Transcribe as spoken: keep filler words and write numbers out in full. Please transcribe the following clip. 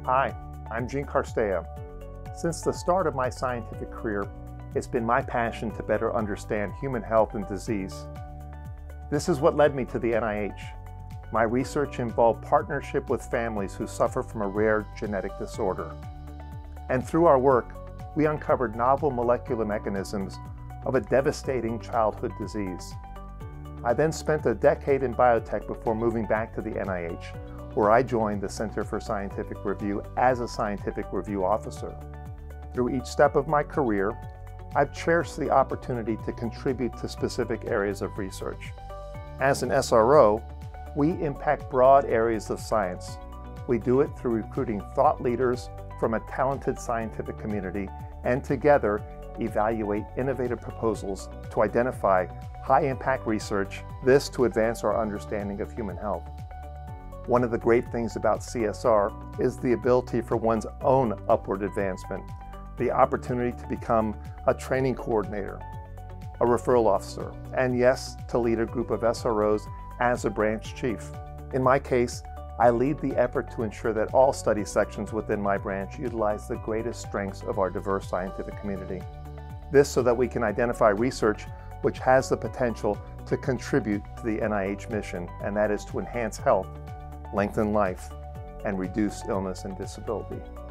Hi, I'm Eugene Carstea. Since the start of my scientific career, it's been my passion to better understand human health and disease. This is what led me to the N I H. My research involved partnership with families who suffer from a rare genetic disorder. And through our work, we uncovered novel molecular mechanisms of a devastating childhood disease. I then spent a decade in biotech before moving back to the N I H, where I joined the Center for Scientific Review as a scientific review officer. Through each step of my career, I've cherished the opportunity to contribute to specific areas of research. As an S R O, we impact broad areas of science. We do it through recruiting thought leaders from a talented scientific community and together evaluate innovative proposals to identify high-impact research, this to advance our understanding of human health. One of the great things about C S R is the ability for one's own upward advancement, the opportunity to become a training coordinator, a referral officer, and yes, to lead a group of S R Os as a branch chief. In my case, I lead the effort to ensure that all study sections within my branch utilize the greatest strengths of our diverse scientific community. This so that we can identify research which has the potential to contribute to the N I H mission, and that is to enhance health, lengthen life, and reduce illness and disability.